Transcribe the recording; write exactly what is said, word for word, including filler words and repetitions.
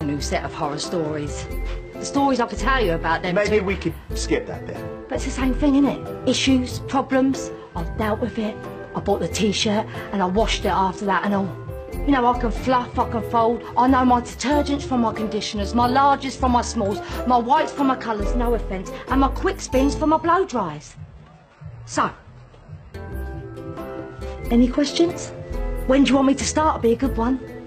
new set of horror stories. The stories I could tell you about them Maybe too. we could skip that then. But it's the same thing, isn't it? Issues, problems. I've dealt with it. I bought the T-shirt and I washed it after that and all. You know, I can fluff, I can fold. I know my detergents from my conditioners, my larges from my smalls, my whites from my colours, no offence, and my quick spins for my blow dries. So, any questions? When do you want me to start? It'll be a good one.